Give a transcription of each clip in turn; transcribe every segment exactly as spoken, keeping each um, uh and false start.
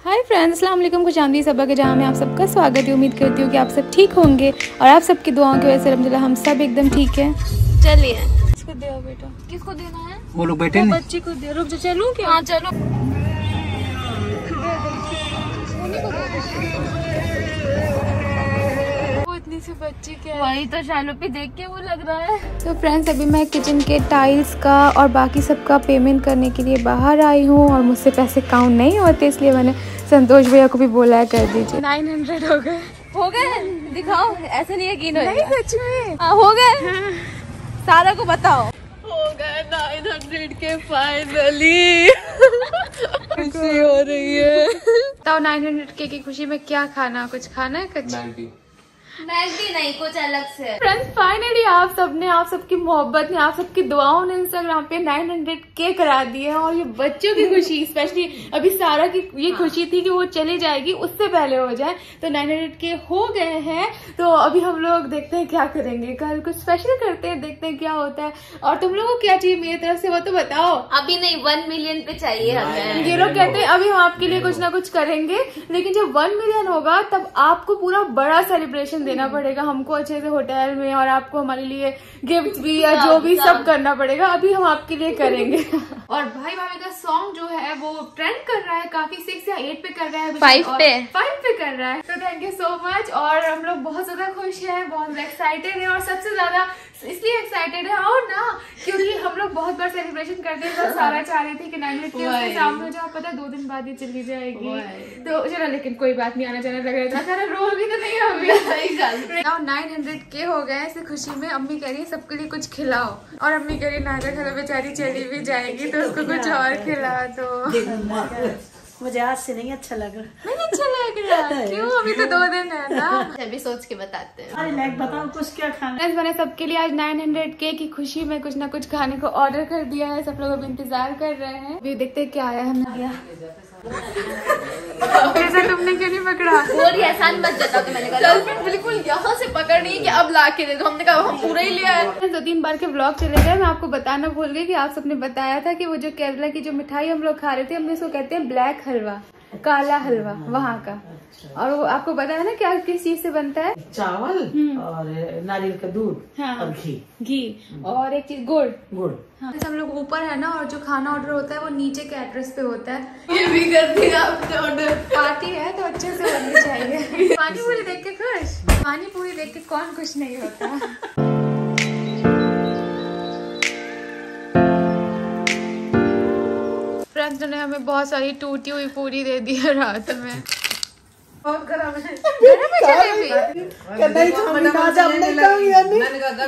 Hi friends, अस्सलाम वालेकुम। खुशामदीद सबा के जहाँ में आप सबका स्वागत है। उम्मीद करती हूँ कि आप सब ठीक होंगे और आप सबकी दुआओं की वजह से अल्हम्दुलिल्लाह हम सब एकदम ठीक हैं। चलिए किसको दे बेटा, किसको देना है? वो लोग बैठे वो बच्ची को दे। रुक जा, चलूं क्या? हाँ चलो। वो इतनी सी बच्ची क्या है? वही तो शालू पे देख के वो लग रहा है। तो फ्रेंड्स, अभी मैं किचन के टाइल्स का और बाकी सबका पेमेंट करने के लिए बाहर आई हूँ और मुझसे पैसे काउंट नहीं होते, इसलिए मैंने संतोष भैया को भी बोला है कर दीजिए। नाइन हंड्रेड हो गए। हो गए? दिखाओ, ऐसे नहीं यकीन होगा। नहीं सच में। हाँ हो गए। हाँ। सारा को बताओ। हो गए नाइन हंड्रेड के फाइनली। खुशी हो रही है। बताओ नाइन हंड्रेड के की खुशी में क्या खाना, कुछ खाना है? कुछ मैगी नहीं, कुछ अलग से। फ्रेंड्स फाइनली आप सबने, आप सबकी मोहब्बत ने, आप सबकी दुआओं ने इंस्टाग्राम पे नाइन हंड्रेड के करा दिए हैं। और ये बच्चों की खुशी, स्पेशली अभी सारा की ये खुशी थी कि वो चली जाएगी, उससे पहले हो जाए। तो नाइन हंड्रेड के हो गए हैं। तो अभी हम लोग देखते हैं क्या करेंगे, कल कुछ स्पेशल करते हैं, देखते हैं क्या होता है। और तुम लोगों को क्या चाहिए मेरी तरफ से वो तो बताओ। अभी नहीं, वन मिलियन पे चाहिए हमें। ये लोग कहते हैं अभी हम आपके लिए कुछ ना कुछ करेंगे, लेकिन जब वन मिलियन होगा तब आपको पूरा बड़ा सेलिब्रेशन देना पड़ेगा हमको, अच्छे से होटल में, और आपको हमारे लिए गिफ्ट भी या जो भी सब करना पड़ेगा। अभी हम आपके लिए करेंगे। और भाई भाभी का सॉन्ग जो है वो ट्रेंड कर रहा है काफी, सिक्स या एट पे कर रहा है, फाइव पे फाइव पे कर रहा है। तो थैंक यू सो मच। और हम लोग बहुत ज्यादा खुश हैं, बहुत एक्साइटेड हैं, और सबसे ज्यादा इसलिए एक्साइटेड है और ना क्योंकि हम लोग बहुत बार सेलिब्रेशन करते हैं। तो सारा चाह रही थी कि नाइन हंड्रेड के उसके सामने हो जाओ, पता दो दिन बाद ये चली जाएगी। तो चलो, लेकिन कोई बात नहीं, आना जाना लग रहा था। सारा रोगी तो नहीं हमें। नाइन हंड्रेड के हो गए, ऐसी खुशी में अम्मी कह रही सबके लिए कुछ खिलाओ, और अम्मी कह रही नाजा खा बेचारी चली भी जाएगी तो उसको कुछ और खिला दो। मुझे आज से नहीं अच्छा लग रहा। नहीं अच्छा लग रहा? क्यों? अभी तो दो दिन है ना। अभी सोच के बताते हैं। अरे लाइक बताओ कुछ क्या खाना है। मैंने सबके लिए आज नाइन हंड्रेड के की खुशी में कुछ ना कुछ खाने को ऑर्डर कर दिया है। सब लोग अभी इंतजार कर रहे हैं। अभी देखते हैं क्या आया है। हमने ऐसा तुमने क्यों नहीं पकड़ा? बोल एहसान मत जता। तो मैंने कहा बिल्कुल यहाँ से पकड़ नहीं कि अब ला के दे दो। हमने कहा हम पूरा ही लिया है। दो तीन बार के ब्लॉग चले गए, मैं आपको बताना भूल गई कि आप सबने बताया था कि वो जो केरला की जो मिठाई हम लोग खा रहे थे, हम इसको कहते हैं ब्लैक हलवा, काला हलवा वहाँ का। और वो आपको पता है ना क्या किस चीज से बनता है? चावल और नारियल का दूध। हाँ, और घी घी और एक चीज गुड़ गुड़। हाँ। हम लोग ऊपर है ना, और जो खाना ऑर्डर होता है वो नीचे के एड्रेस पे होता है। ये भी कर दिया आपने ऑर्डर। पार्टी है तो अच्छे से होनी चाहिए। पानी पूरी देख के खुश? पानी पूरी देख के कौन खुश नहीं होता। फ्रेंड्स ने हमें बहुत सारी टूटी हुई पूरी दे दी है रात में। बहुत गरम है। गरम है जलेबी। नहीं खाऊंगी ना, जब नहीं खाऊंगी यानी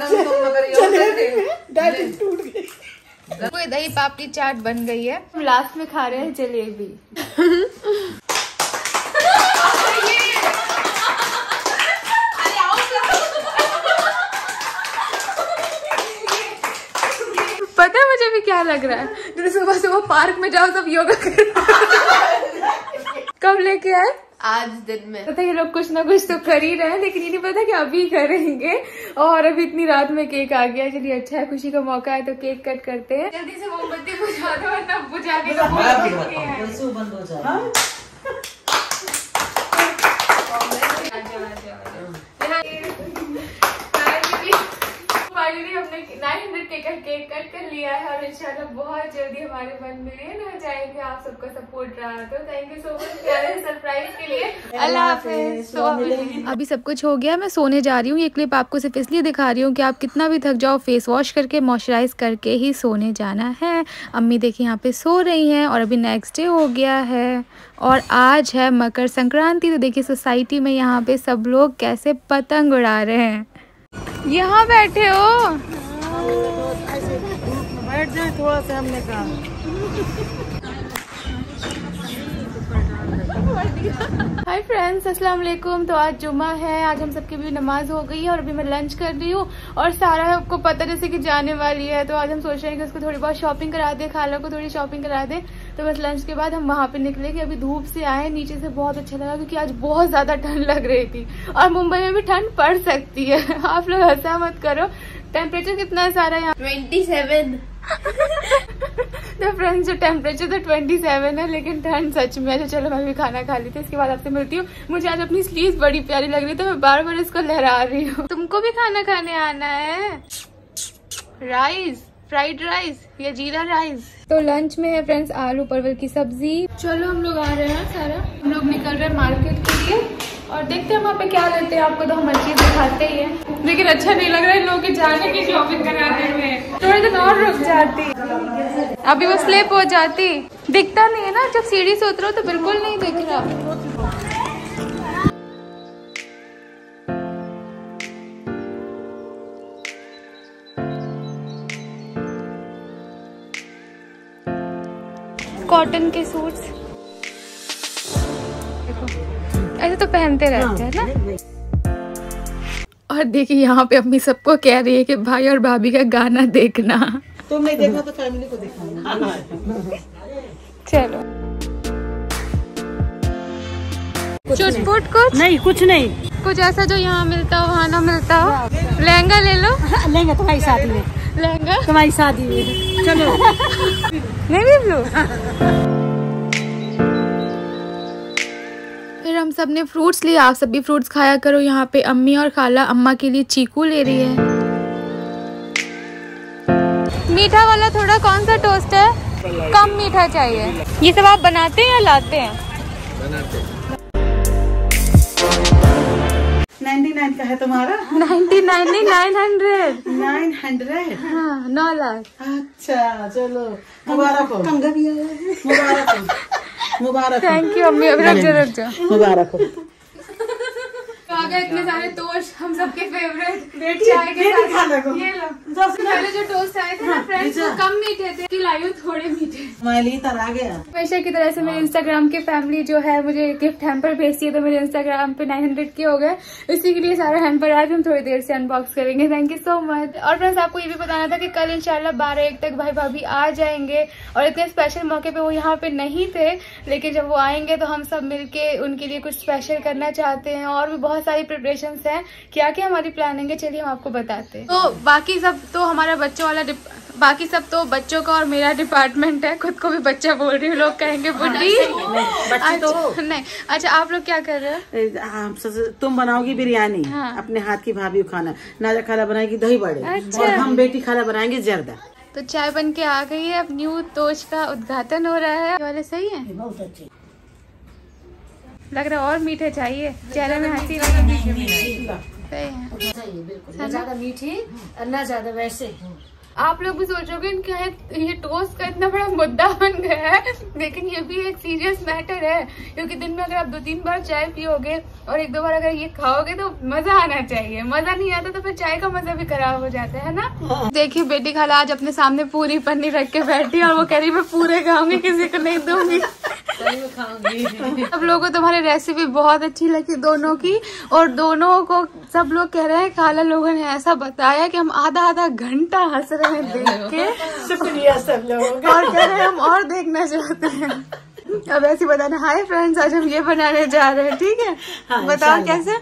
डाइट टूट गई। कोई दही पापड़ी चाट बन गई है। हम लास्ट में खा रहे हैं जलेबी। पता है मुझे भी क्या लग रहा है? जब सुबह सुबह पार्क में जाओ सब योगा कर। कब लेके आए? आज दिन में। पता है ये लोग कुछ ना कुछ तो कर ही रहे हैं, लेकिन ये नहीं पता कि अभी करेंगे। और अभी इतनी रात में केक आ गया। चलिए अच्छा है, खुशी का मौका है तो केक कट करते हैं। जल्दी से मोमबत्ती बुझा दो, वरना बुझा के बंद हो जाए। फाइनली हमने नाइन हंड्रेड केक का केक कट कर लिया है, और इंशाल्लाह बहुत जल्दी हमारे वन मिलियन हो जाएंगे। आप सबका सपोर्ट रहा तो थैंक यू सो मच प्यारे सरप्राइज के लिए। अल्लाह हाफिज। अभी सब कुछ हो गया, मैं सोने जा रही हूँ। ये क्लिप आपको सिर्फ इसलिए दिखा रही हूँ कि आप कितना भी थक जाओ, फेस वॉश करके मॉइस्चराइज करके ही सोने जाना है। अम्मी देखिए यहाँ पे सो रही हैं, और अभी नेक्स्ट डे हो गया है और आज है मकर संक्रांति। तो देखिए सोसाइटी में यहाँ पे सब लोग कैसे पतंग उड़ा रहे हैं। यहाँ बैठे हो? बैठ जाए थोड़ा सा, हमने कहा। हाय फ्रेंड्स, अस्सलाम वालेकुम। तो आज जुमा है, आज हम सबकी भी नमाज हो गई है और अभी मैं लंच कर रही हूँ। और सारा आपको पता जैसे कि जाने वाली है, तो आज हम सोच रहे हैं कि उसको थोड़ी बहुत शॉपिंग करा दे, खाला को थोड़ी शॉपिंग करा दे। तो बस लंच के बाद हम वहाँ पे निकले कि अभी धूप से आए नीचे से, बहुत अच्छा लगा क्योंकि आज बहुत ज्यादा ठंड लग रही थी। और मुंबई में भी ठंड पड़ सकती है। आप लोग हंसा मत करो। टेम्परेचर कितना है सारा यहाँ? Twenty seven. तो फ्रेंड्स जो टेम्परेचर तो सत्ताईस है, लेकिन ठंड सच में है। चलो मैं भी खाना खा लेती हूँ, इसके बाद आपसे मिलती हूँ। मुझे आज अपनी स्लीव बड़ी प्यारी लग रही है तो मैं बार बार इसको लहरा रही हूँ। तुमको भी खाना खाने आना है? राइस, फ्राइड राइस या जीरा राइस। तो लंच में है फ्रेंड्स आलू परवल की सब्जी। चलो हम लोग आ रहे हैं, सारा हम लोग निकल रहे हैं मार्केट के लिए और देखते हैं वहाँ पे क्या लेते हैं। आपको तो हम हर चीज दिखाते ही हैं, लेकिन अच्छा नहीं लग रहा है लोग के जाने की शॉपिंग कराने में। थोड़े दिन और रुक जाती, अभी वो स्लिप हो जाती। दिखता नहीं है ना, जब सीढ़ी से उतरो तो बिल्कुल नहीं दिख रहा। कॉटन के सूट्स देखो, ऐसे तो पहनते रहते हैं ना। और देखिए यहाँ पे अम्मी सबको कह रही है कि भाई और भाभी का गाना देखना। तुम नहीं देखना तो फैमिली को दिखाना। चलो चुटपुट कुछ नहीं, कुछ नहीं, कुछ ऐसा जो यहाँ मिलता हो वहाँ ना मिलता हो। लहंगा ले लो। लहंगा तुम्हारी शादी में, लहंगा तुम्हारी शादी में। चलो नहीं देख लो। फिर हम सब ने फ्रूट्स लिए, आप सब भी फ्रूट्स खाया करो। यहाँ पे अम्मी और खाला अम्मा के लिए चीकू ले रही है। मीठा वाला थोड़ा कौन सा टोस्ट है? कम मीठा चाहिए। ये सब आप बनाते हैं या लाते हैं? बनाते। निन्यानवे का है तुम्हारा? नाइन्टी नाइन नहीं, नाइन हंड्रेड। नाइन हंड्रेड हाँ, नौ लाख। अच्छा चलो, मुबारक हो। कंगा भी आया है। मुबारक हो, मुबारक। थैंक यू अम्मी। रुक जाओ रुक जाओ, मुबारक हो। आ गए इतने सारे टोस्ट, हम सबके फेवरेट चाय के साथ। ये लो, सबसे पहले जो टोस्ट आए थे ना फ्रेंड्स, वो कम मीठे थे, लाइयो थोड़े मीठे। माली तर आ गया। हमेशा की तरह से मेरे इंस्टाग्राम की फैमिली जो है मुझे गिफ्ट हैम्पर भेजती है, तो मेरे इंस्टाग्राम पे नाइन हंड्रेड के हो गए। इसी के लिए सारा हैम्पर आज हम थोड़ी देर से अनबॉक्स करेंगे। Thank you so much. और फ्रेंड्स आपको ये भी बताना था कि कल इंशाल्लाह बारह एक तक भाई भाभी आ जाएंगे और इतने स्पेशल मौके पे वो यहाँ पे नहीं थे, लेकिन जब वो आएंगे तो हम सब मिलके उनके लिए कुछ स्पेशल करना चाहते हैं। और भी बहुत सारी प्रिपरेशंस हैं। क्या क्या हमारी प्लानिंग है चलिए हम आपको बताते हैं। तो बाकी सब तो हमारा बच्चों वाला बाकी सब तो बच्चों का और मेरा डिपार्टमेंट है। खुद को भी बच्चा बोल रही हूँ, लोग कहेंगे बुढ़ी। अच्छा नहीं, अच्छा आप लोग क्या कर रहे हो? तुम बनाओगी बिरयानी, हाँ। अपने हाथ की भाभी खाना, नाजा खाला बनाएगी दही बड़े, अच्छा। और हम बेटी खाला बनाएंगे जर्दा। तो चाय बन के आ गई है, अब न्यू तोश का उद्घाटन हो रहा है। वाले सही है, बहुत अच्छे लग रहा है और मीठे चाहिए, चेहरे में हंसी सही है। न ज्यादा मीठी और न ज्यादा वैसे। आप लोग भी सोचोगे कि ये टोस्ट का इतना बड़ा मुद्दा बन गया है, लेकिन ये भी एक सीरियस मैटर है, क्योंकि दिन में अगर आप दो तीन बार चाय पियोगे और एक दो बार अगर ये खाओगे तो मजा आना चाहिए। मजा नहीं आता तो फिर चाय का मजा भी खराब हो जाता है ना। देखिए बेटी खाला आज अपने सामने पूरी पन्नी रख के बैठी और वो कह रही मैं पूरे खाऊंगी, किसी को नहीं दूंगी। सब लोगों को तुम्हारी रेसिपी बहुत अच्छी लगी दोनों की, और दोनों को सब लोग कह रहे हैं खाला लोगों ने ऐसा बताया कि हम आधा आधा घंटा हंस रहे हैं देख के। शुक्रिया सब लोगों और कह रहे हैं हम और देखना चाहते हैं। अब ऐसे बताना, हाय फ्रेंड्स आज हम ये बनाने जा रहे हैं, ठीक है? हाँ, बताओ कैसे।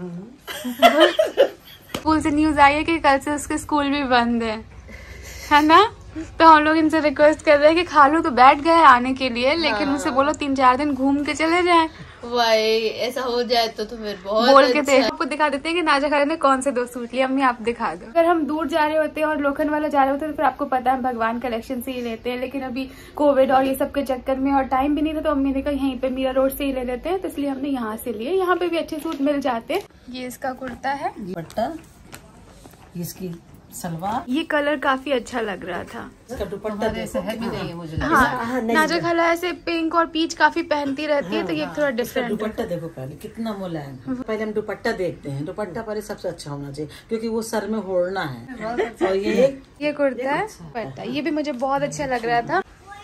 स्कूल से न्यूज आई है कि कल से उसके स्कूल भी बंद है, है ना? तो हम लोग इनसे रिक्वेस्ट कर रहे हैं कि खालू तो बैठ गए आने के लिए, लेकिन उनसे बोलो तीन चार दिन घूम के चले जाएं। भाई ऐसा हो जाए तो तो फिर बहुत बोल अच्छा। के थे आपको दिखा देते हैं कि नाजा खाला ने कौन से दो सूट लिए। अम्मी आप दिखा दो। अगर हम दूर जा रहे होते हैं और लोखंड वाला जा रहे होते हैं तो फिर आपको पता है भगवान कलेक्शन से ही लेते हैं, लेकिन अभी कोविड और ये सब के चक्कर में और टाइम भी नहीं था, तो अम्मी ने कहा यहीं पे मीरा रोड से ही ले लेते हैं, तो इसलिए हमने यहाँ से लिए। यहाँ पे भी अच्छे सूट मिल जाते हैं। ये इसका कुर्ता है, दुपट्टा, इसकी सलवार, ये कलर काफी अच्छा लग रहा था। इसका दुपट्टा जैसा है भी नहीं है मुझे। हाँ, नाजा खाला ऐसे पिंक और पीच काफी पहनती रहती है, तो ये थोड़ा डिफरेंट। दुपट्टा देखो पहले कितना मुलायम। पहले हम दुपट्टा देखते हैं, दुपट्टा पहले सबसे अच्छा होना चाहिए क्योंकि वो सर में ओढ़ना है। और ये ये कुर्ता है, दुपट्टा ये भी मुझे बहुत अच्छा लग रहा था।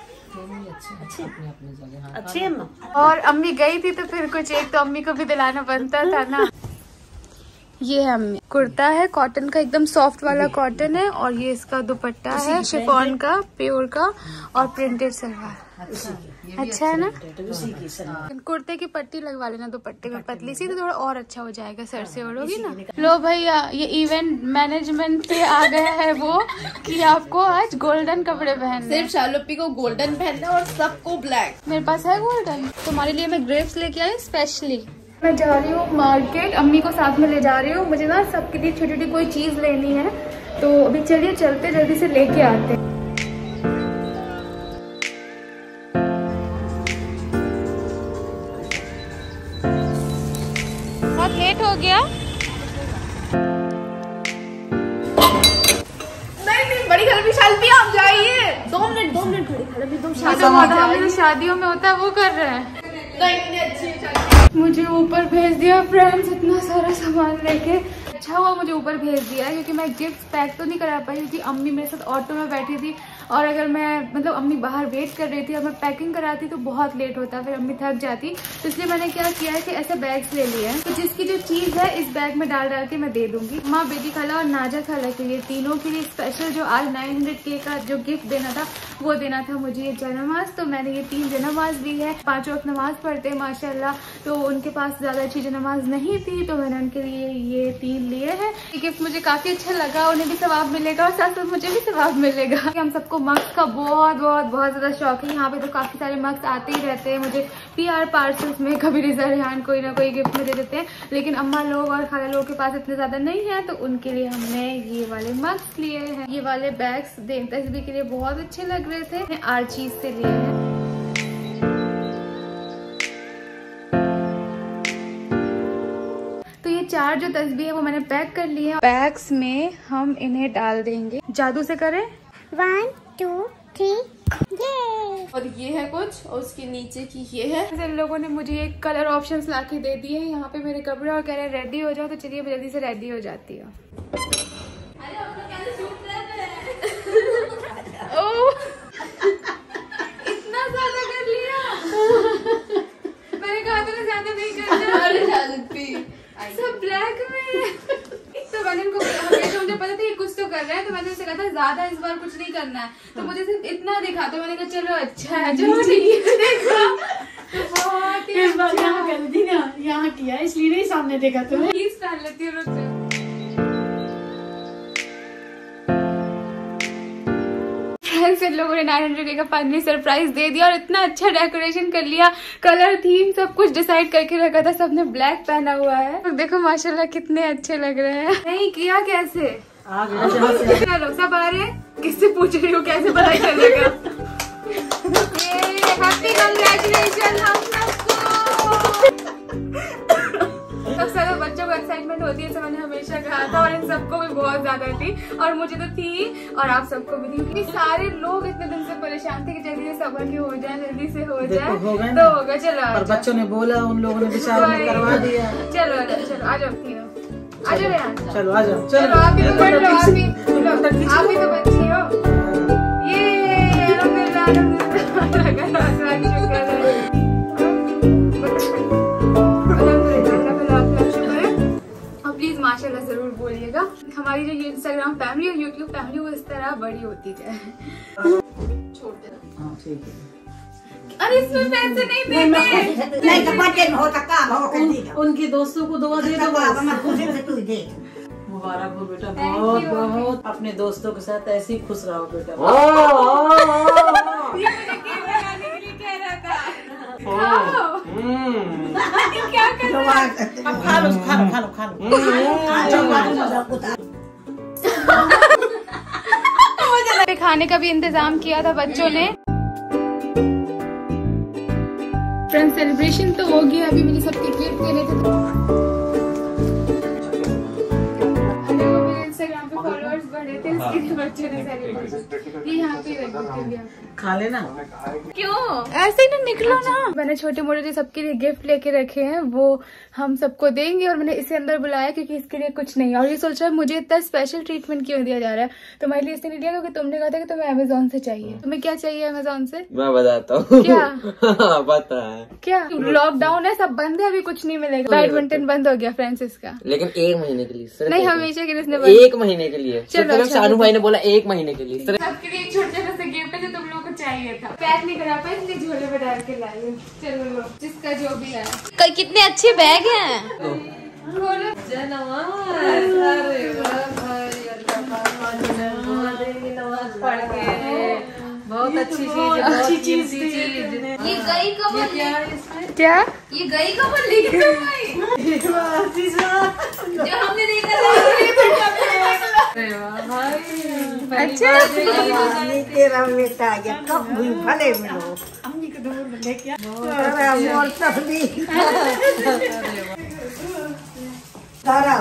अच्छी है ना। और अम्मी गई थी तो फिर कुछ एक तो अम्मी को भी दिलाना बनता था ना। ये है अम्मी, कुर्ता है कॉटन का, एकदम सॉफ्ट वाला कॉटन है, और ये इसका दुपट्टा है शिफॉन का, प्योर का, और प्रिंटेड सलवार। अच्छा है ना? उसी की सर कुर्ते की पट्टी लगवा लेना दुपट्टे में पतली सी, तो थोड़ा और अच्छा हो जाएगा सर से ओढ़ोगी ना। लो भैया, ये इवेंट मैनेजमेंट से आ गया है वो कि आपको आज गोल्डन कपड़े पहनने। सिर्फ शालुपी को गोल्डन पहनना और सबको ब्लैक। मेरे पास है गोल्डन। तुम्हारे लिए मैं ग्रेप्स लेके आई स्पेशली। मैं जा रही हूँ मार्केट, अम्मी को साथ में ले जा रही हूँ। मुझे ना सबके लिए छोटी छोटी कोई चीज लेनी है, तो अभी चलिए चलते जल्दी से लेके आते हैं। बहुत लेट हो गया। नहीं नहीं बड़ी घर भी शालुपी आप जाइए। दो मिनट दो मिनट बड़ी घर भी तुम जो शादियों में होता है वो कर रहे हैं। मुझे ऊपर भेज दिया फ्रेंड्स, इतना सारा सामान लेके। अच्छा हुआ मुझे ऊपर भेज दिया क्योंकि मैं गिफ्ट पैक तो नहीं करा पाई, क्योंकि अम्मी मेरे साथ ऑटो में बैठी थी और अगर मैं मतलब अम्मी बाहर वेट कर रही थी और मैं पैकिंग कराती तो बहुत लेट होता, फिर अम्मी थक जाती। तो इसलिए मैंने क्या किया है कि ऐसे बैग्स ले लिए हैं, तो जिसकी जो चीज है इस बैग में डाल डाल के मैं दे दूंगी। माँ, बेटी खाला और नाजा खाला के लिए, तीनों के लिए स्पेशल जो आज नाइन हंड्रेड के का जो गिफ्ट देना था वो देना था मुझे, ये जयनमाज। तो मैंने ये तीन जयनमाज ली है। पांचों वक्त नमाज पढ़ते हैं माशाल्लाह, तो उनके पास ज्यादा अच्छी जयनमाज नहीं थी, तो मैंने उनके लिए ये तीन लिए हैं। ये गिफ्ट मुझे काफी अच्छा लगा, उन्हें भी सवाब मिलेगा और साथ साथ मुझे भी सवाब मिलेगा। हम सबको मग्स का बहुत बहुत बहुत ज्यादा शौक है। यहाँ पे तो काफी सारे मग्स आते ही रहते हैं। मुझे पीआर पार्सल्स में कभी रिजा रेहान कोई ना कोई गिफ्ट में दे देते हैं, लेकिन अम्मा लोग और खाला लोग के पास इतने ज्यादा नहीं है, तो उनके लिए हमने ये वाले मग्स लिए हैं। ये वाले बैग्स तस्वीर के लिए बहुत अच्छे लग रहे थे, आर चीज से लिए हैं। तो ये चार जो तस्वीर है वो मैंने पैक कर ली है। बैग्स में हम इन्हें डाल देंगे। जादू से करें, वन टू थ्री और ये है कुछ, और उसके नीचे की ये है। इन लोगों ने मुझे ये कलर ऑप्शंस लाके दे दिए हैं यहाँ पे मेरे कपड़े, और कह रहे हैं रेडी हो जाओ, तो चलिए मैं जल्दी से रेडी हो जाती हूँ। इतना ज्यादा कर लिया। मैंने कहा था ना ज्यादा नहीं करना। सब ब्लैक में। तो मैंने उनको हमेशा मुझे पता था ये कुछ तो कर रहा है, तो मैंने उनसे कहा था ज्यादा इस बार कुछ नहीं करना है, तो मुझे सिर्फ इतना दिखा। तो मैंने कहा चलो अच्छा है, चलो ठीक है। देखा तो बहुत ही इस बार यहाँ कर दी ना, यहाँ किया इसलिए नहीं सामने देखा तुम्हें। प्लीज डाल लेती हूँ, रुक जाओ। इन लोगों ने नाइन हंड्रेड का फाइनली सरप्राइज दे दिया और इतना अच्छा डेकोरेशन कर लिया, कलर थीम सब कुछ डिसाइड करके रखा था। सबने ब्लैक पहना हुआ है, तो देखो माशाल्लाह कितने अच्छे लग रहे हैं। नहीं किया कैसे आ गया। चलो सब आ रहे हैं, किससे पूछ रही हो कैसे पता चलेगा। हैप्पी कांग्रेचुलेशन हम सबको। सबसे ज्यादा बच्चों को एक्साइटमेंट होती है, ऐसा मैंने हमेशा कहा था, और इन सबको भी बहुत ज्यादा थी, और मुझे तो थी और आप सबको भी थी, क्योंकि सारे लोग इतने दिन से परेशान थे कि जल्दी से सब हो जाए, जल्दी से हो जाए, तो होगा। चलो और बच्चों ने बोला, उन लोगों ने बेचारों ने करवा दिया। चलो चलो आ जाओ तीनों, आ जाओ यार, चलो आ जाओ। चलो आप भी तो पढ़ लो, आप भी आप भी तो बच्ची हो। ये अल्हम्दुलिल्लाह अल्हम्दुलिल्लाह शुक्र है। प्लीज माशाल्लाह जरूर बोलिएगा। हमारी जो इंस्टाग्राम फैमिली और यूट्यूब फैमिली वो इस तरह बड़ी होती जाए। हाँ ठीक है। अरे इसमें पैसे नहीं देते। नहीं तो बच्चे में होता काम हो कर देगा। उनकी दोस्तों को दुआ दे दो। मैं खुद से तू दे। मुबारक हो बेटा, बहुत बहुत अपने दोस्तों के साथ ऐसे ही खुश रहो बेटा। ये मुझे केक लगाने के लिए कह रहा था। खाओ। क्या कर रहा है? अब खा लो खा लो खा लो खा लो। खाने का भी इंतजाम किया था बच्चों ने। फ्रेंड सेलिब्रेशन तो हो गया, अभी मुझे सबके गिफ्ट देने थे। इंस्टाग्राम पे फॉलोअर्स बढ़े थे, इसके लिए बच्चों ने सेलिब्रेशन ये यहाँ पे रख दिया। खा लेना। क्यों ऐसे ही ना निकलो ना। मैंने छोटे मोटे जो सबके लिए गिफ्ट लेके रखे हैं वो हम सबको देंगे, और मैंने इसे अंदर बुलाया क्योंकि इसके लिए कुछ नहीं है, और ये सोच रहा है मुझे इतना स्पेशल ट्रीटमेंट क्यों दिया जा रहा है। तो मेरे लिए इसने नहीं लिया क्योंकि तुमने कहा था कि तुम्हें अमेजोन से चाहिए। तुम्हें क्या चाहिए अमेजोन से? मैं बताता हूँ। क्या पता है क्या? लॉकडाउन है, सब बंद है, अभी कुछ नहीं मिलेगा। बैडमिंटन बंद हो गया फ्रेंड्स का, लेकिन एक महीने के लिए सिर्फ। नहीं हमेशा के लिए एक महीने के लिए। चलो शानू भाई ने बोला एक महीने के लिए। सबके लिए छोटे छोटे से गिफ्ट है जो तुम लोग को चाहिए था, पैक नहीं करा पाए इसलिए झोले में डाल के लाई। चलो लो, जिसका जो भी है। कल कितने अच्छे बैग हैं। बहुत अच्छी चीज, अच्छी चीज चीज। ये गई कब क्या? ये गई कब लेके जो हमने देखा अच्छा तेरा बेटा ये कब भी भले मिलो मोर तस्वीर तारा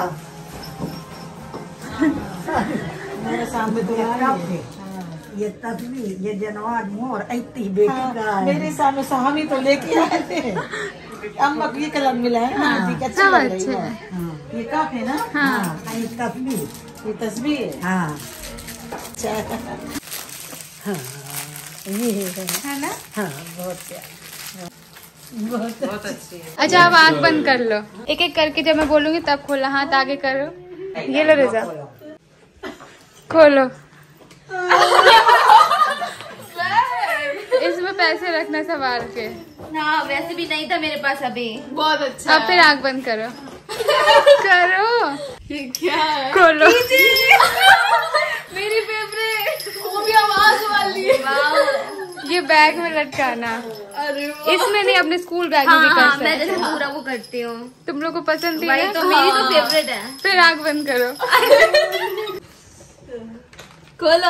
मेरे सामने तो कब थे ये तस्वीर, ये जनवाद मोर ऐती बेटी का मेरे सामने सामी तो लेके आए थे। अम्मा को ये कलर मिला है ना, ठीक अच्छा लग रही है। ये कप है ना? हाँ ये तस्वीर, ये तस्वीर। हाँ अच्छा हाँ ये है ना? हाँ बहुत प्यार, बहुत बहुत अच्छी है। अच्छा आप आँख बंद कर लो, एक एक करके जब मैं बोलूंगी तब खोला। हाथ आगे करो, ये लो रिजा, खोलो। इसमें पैसे रखना संभाल के। हाँ वैसे भी नहीं था मेरे पास अभी। बहुत अच्छा। अब फिर आँख बंद करो करो। ये क्या है? खोलो। मेरी फेवरेट, वो भी आवाज वाली। ये बैग में लटकाना। अरे इसमें नहीं, अपने स्कूल बैग में हाँ, भी कर हाँ, सकते मैं जैसे पूरा वो करती हूँ। तुम लोग को पसंद थी भाई ना? तो मेरी तो फेवरेट है। फिर आँख बंद करो। खोलो।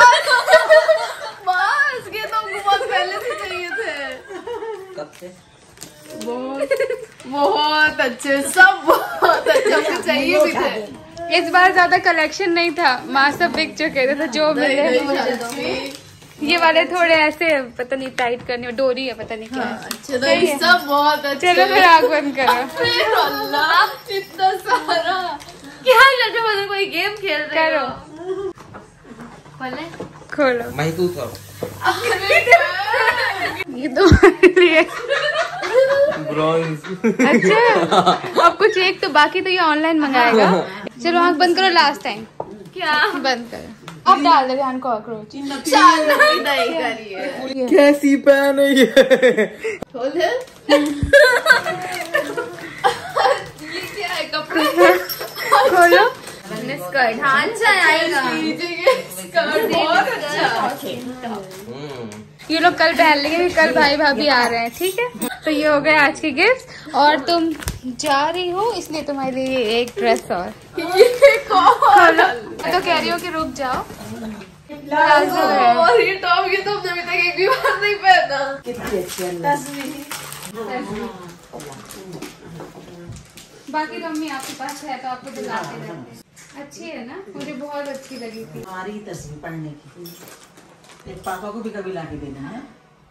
बस ये तो हमको बहुत पहले से चाहिए थे। कब से? बहुत बहुत अच्छे, सब बहुत अच्छे, हमको चाहिए भी थे। इस बार ज्यादा कलेक्शन नहीं था, माँ सब बिक चुके थे, तो जो मिले। ये वाले थोड़े ऐसे पता नहीं टाइट करने, डोरी है पता नहीं क्या है। अच्छे तो ये सब बहुत अच्छे। चलो फिर आँख बंद करो। फिर अल्लाह इतना सारा क्या लग रहा है, कोई गेम खेल रहे करो। हो। खोले खोलो। महसूस करो। ये तो लिए ब्रॉन्ज। अच्छा अब कुछ एक तो बाकी तो ये ऑनलाइन मंगाएगा। चलो आँख बंद करो लास्ट टाइम। क्या बंद करो। अब डाल दे ध्यान कॉकरोच। नहीं करिए। कैसी पहन है ये? खोले ये क्या है, कपड़े? खोलो। स्कर्ट, हाँ अच्छा आएगा। स्कर्ट बहुत अच्छा। ये लोग कल पहन लेंगे, कल भाई भाभी आ रहे हैं, ठीक है? तो ये हो गए आज के गिफ्ट। और तुम जा रही हो इसलिए तुम्हारे लिए एक ड्रेस और। ये कौन? तो कह रही हो कि रुक जाओ। और ये टॉप, ये तो हमने अभी तक एक भी बार नहीं पहना। कितनी अच्छी बाकी तो अम्मी आपके पास है तो आपको दिलाते रहते। अच्छी है ना? मुझे बहुत अच्छी लगी थी। हमारी तस्वीर पढ़ने की, एक पापा को भी कभी ला के देना है।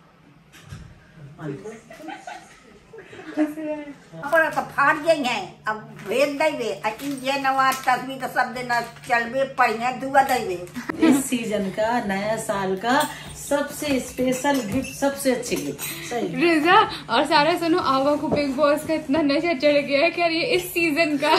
अपन तो फाड़ जाएंगे, अब भेज देंगे। ये नवा तस्वीर का सब दिन चलबे पढ़े दुआ देंगे। इस सीजन का, नया साल का सबसे स्पेशल गिफ्ट, सबसे अच्छी गिफ्ट। सही रिजा और सारा सुनो, आवा को बिग बॉस का इतना नशा चढ़ गया है कि यार ये इस सीजन का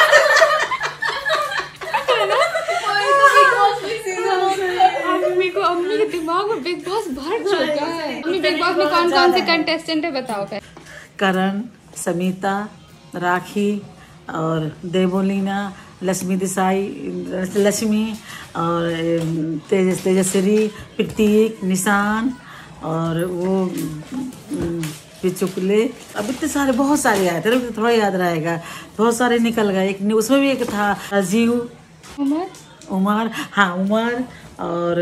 अम्मी को, अम्मी के दिमाग में बिग बॉस भर चुका है। अम्मी बिग बॉस में कौन कौन से कंटेस्टेंट है बताओ पहले। करण, समीता, राखी और देवोलीना, लक्ष्मी देसाई, लक्ष्मी और तेजस तेजश्री, प्रतीक, निशान और वो पिचुकले। अब इतने सारे, बहुत सारे आए थे, थोड़ा याद रहेगा। बहुत सारे निकल गए। एक उसमें भी एक था राजीव, उमर उमर, हाँ उमर और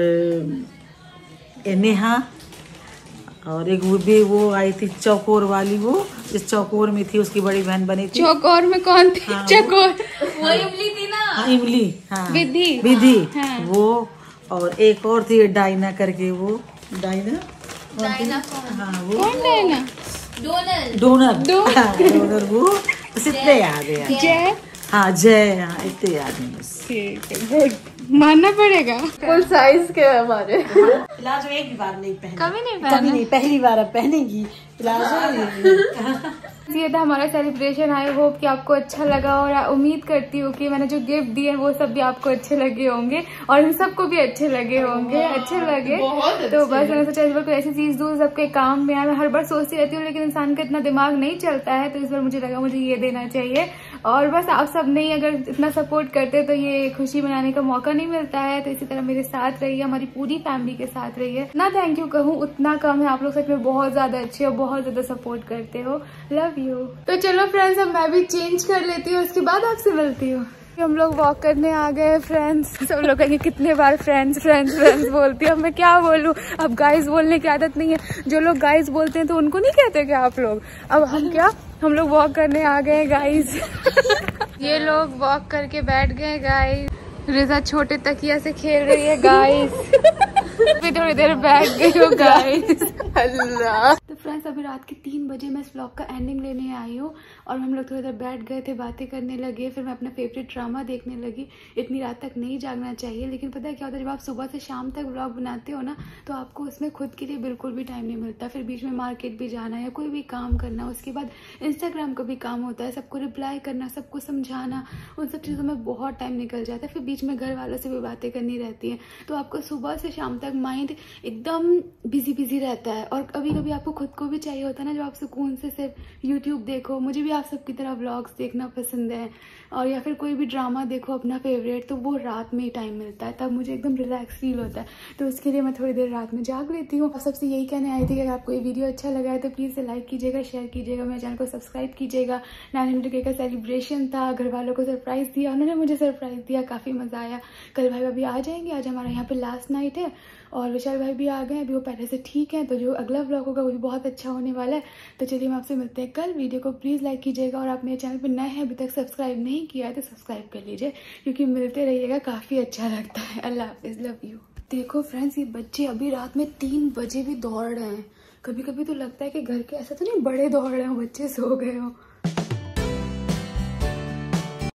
नेहा, और एक वो भी वो आई थी चौकोर वाली, वो इस चौकोर में थी, उसकी बड़ी बहन बनी थी। चौकोर में कौन थी? हाँ, चौकोर वो इमली थी ना। हाँ, इमली, हाँ विधि, विधि, हाँ। वो और एक और थी डायना करके, वो डायना, डायना कौन? हाँ वो कौन लेना? डोनल। डोनर, डो- हाँ, डोनर वो बस इतने याद है। जय। हाँ जय, हाँ इतने याद है बस। ठीक है, गुड, मानना पड़ेगा। फुल साइज के हमारे। प्लाजो एक भी बार नहीं पहनी, कभी नहीं कभी पहना। नहीं, पहली बार अब पहनेगी प्लाजो। ये था हमारा सेलिब्रेशन। आई होप कि आपको अच्छा लगा और उम्मीद करती हूँ कि मैंने जो गिफ्ट दिए वो सब भी आपको अच्छे लगे होंगे और इन सबको भी अच्छे लगे होंगे। अच्छे लगे तो बस मैंने सोचा इस बार कोई ऐसी चीज दूँ सबके काम में आए। मैं हर बार सोचती रहती हूँ लेकिन इंसान का इतना दिमाग नहीं चलता है, तो इस बार मुझे लगा मुझे ये देना चाहिए। और बस आप सब नहीं अगर इतना सपोर्ट करते तो ये खुशी मनाने का मौका नहीं मिलता है। तो इसी तरह मेरे साथ रहिए, हमारी पूरी फैमिली के साथ रहिए। ना थैंक यू कहूँ उतना कम है, आप लोग सच में बहुत ज्यादा अच्छे हो, बहुत ज्यादा सपोर्ट करते हो। Love you. तो चलो फ्रेंड्स अब मैं भी चेंज कर लेती हूँ, उसके बाद आपसे मिलती हूँ। हम लोग वॉक करने आ गए फ्रेंड्स। सब लोग कहेंगे कितने बार फ्रेंड्स फ्रेंड्स फ्रेंड्स बोलती हूँ, अब मैं क्या बोलूँ। अब गाइस बोलने की आदत नहीं है, जो लोग गाइस बोलते हैं तो उनको नहीं कहते क्या आप लोग। अब हम क्या हम लोग वॉक करने आ गए गाइस। ये लोग वॉक करके बैठ गए गाइस। रिजा छोटे तकिया से खेल रही है गाइस। भी थोड़ी देर बैठ गई हो गाइस। अल्लाह। तो फ्रेंड्स अभी रात के तीन बजे मैं इस व्लॉग का एंडिंग लेने आई हूँ और हम लोग थोड़ी देर बैठ गए थे, बातें करने लगे, फिर मैं अपना फेवरेट ड्रामा देखने लगी। इतनी रात तक नहीं जागना चाहिए, लेकिन पता है क्या होता है, जब आप सुबह से शाम तक व्लॉग बनाते हो ना तो आपको उसमें खुद के लिए बिल्कुल भी टाइम नहीं मिलता। फिर बीच में मार्केट भी जाना या कोई भी काम करना, उसके बाद इंस्टाग्राम का भी काम होता है, सबको रिप्लाई करना, सबको समझाना, उन सब चीज़ों में बहुत टाइम निकल जाता है। फिर बीच में घर वालों से भी बातें करनी रहती हैं, तो आपको सुबह से शाम तक माइंड एकदम बिजी बिजी रहता है। और कभी कभी आपको खुद को भी चाहिए होता है ना, जब आप सुकून से सिर्फ यूट्यूब देखो, मुझे भी आप सबकी तरह व्लॉग्स देखना पसंद है, और या फिर कोई भी ड्रामा देखो अपना फेवरेट, तो वो रात में ही टाइम मिलता है, तब मुझे एकदम रिलैक्स फील होता है। तो उसके लिए मैं थोड़ी देर रात में जाग लेती हूँ। आप सबसे यही कहने आई थी कि अगर आपको ये वीडियो अच्छा लगा है तो प्लीज़ लाइक कीजिएगा, शेयर कीजिएगा, मेरे चैनल को सब्सक्राइब कीजिएगा। नाइन हंड्रेड के का सेलिब्रेशन था, घर वालों को सरप्राइज़ दिया, उन्होंने मुझे सरप्राइज़ दिया, काफ़ी मज़ा आया। कल भाई भाभी आ जाएंगे, आज हमारा यहाँ पे लास्ट नाइट है और विशाल भाई भी आ गए, अभी वो पहले से ठीक है, तो जो अगला व्लॉग होगा वो भी बहुत अच्छा होने वाला है। तो चलिए हम आपसे मिलते हैं कल। वीडियो को प्लीज़ लाइक कीजिएगा और आप मेरे चैनल पर नए हैं, अभी तक सब्सक्राइब नहीं किया है तो सब्सक्राइब कर लीजिए, क्योंकि मिलते रहिएगा, काफ़ी अच्छा लगता है। अल्लाह हाफिज़, लव यू। देखो फ्रेंड्स, ये बच्चे अभी रात में तीन बजे भी दौड़ रहे हैं। कभी कभी तो लगता है कि घर के ऐसा तो नहीं बड़े दौड़ रहे हो, बच्चे सो गए हो।